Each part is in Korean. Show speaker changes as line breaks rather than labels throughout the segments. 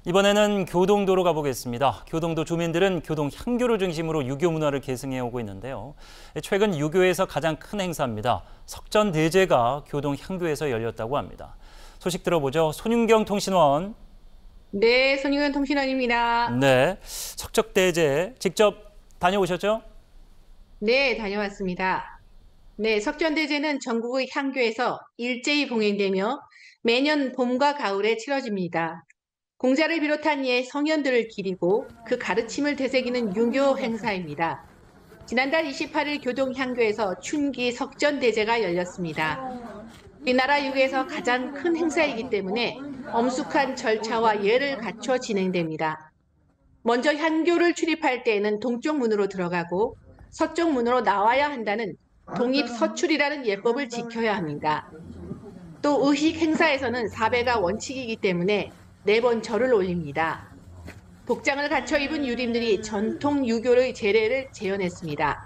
이번에는 교동도로 가보겠습니다. 교동도 주민들은 교동 향교를 중심으로 유교 문화를 계승해오고 있는데요. 최근 유교에서 가장 큰 행사입니다. 석전대제가 교동 향교에서 열렸다고 합니다. 소식 들어보죠. 손윤경 통신원.
네, 손윤경 통신원입니다.
네, 석전대제 직접 다녀오셨죠?
네, 다녀왔습니다. 네, 석전대제는 전국의 향교에서 일제히 봉행되며 매년 봄과 가을에 치러집니다. 공자를 비롯한 옛 성현들을 기리고 그 가르침을 되새기는 유교 행사입니다. 지난달 28일 교동 향교에서 춘기 석전대제가 열렸습니다. 우리나라 유교에서 가장 큰 행사이기 때문에 엄숙한 절차와 예를 갖춰 진행됩니다. 먼저 향교를 출입할 때에는 동쪽 문으로 들어가고 서쪽 문으로 나와야 한다는 동입서출이라는 예법을 지켜야 합니다. 또 의식 행사에서는 사배가 원칙이기 때문에 4번 절을 올립니다. 복장을 갖춰 입은 유림들이 전통 유교의 제례를 재현했습니다.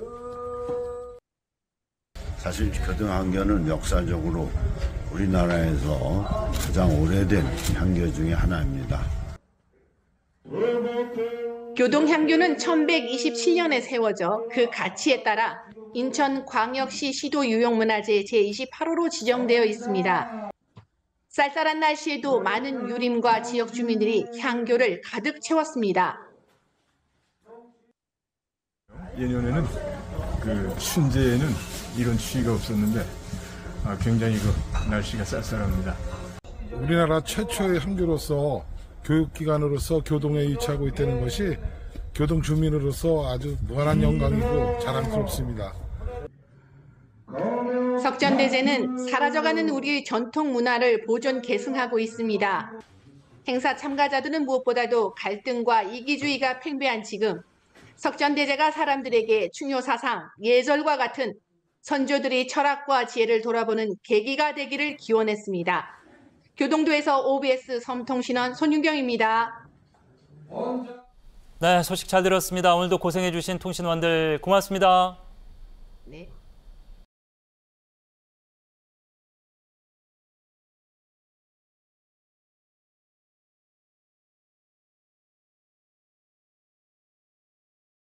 사실 교동 향교는 역사적으로 우리나라에서 가장 오래된 향교 중에 하나입니다.
교동 향교는 1127년에 세워져 그 가치에 따라 인천광역시 시도유형문화재 제28호로 지정되어 있습니다. 쌀쌀한 날씨에도 많은 유림과 지역 주민들이 향교를 가득 채웠습니다.
예년에는 춘제에는 이런 추위가 없었는데 굉장히 날씨가 쌀쌀합니다.
우리나라 최초의 향교로서 교육기관으로서 교동에 위치하고 있다는 것이 교동 주민으로서 아주 무한한 영광이고 자랑스럽습니다.
석전대제는 사라져가는 우리의 전통 문화를 보존 계승하고 있습니다. 행사 참가자들은 무엇보다도 갈등과 이기주의가 팽배한 지금 석전대제가 사람들에게 중요사상, 예절과 같은 선조들의 철학과 지혜를 돌아보는 계기가 되기를 기원했습니다. 교동도에서 OBS 섬통신원 손윤경입니다.
네, 소식 잘 들었습니다. 오늘도 고생해주신 통신원들 고맙습니다.
네.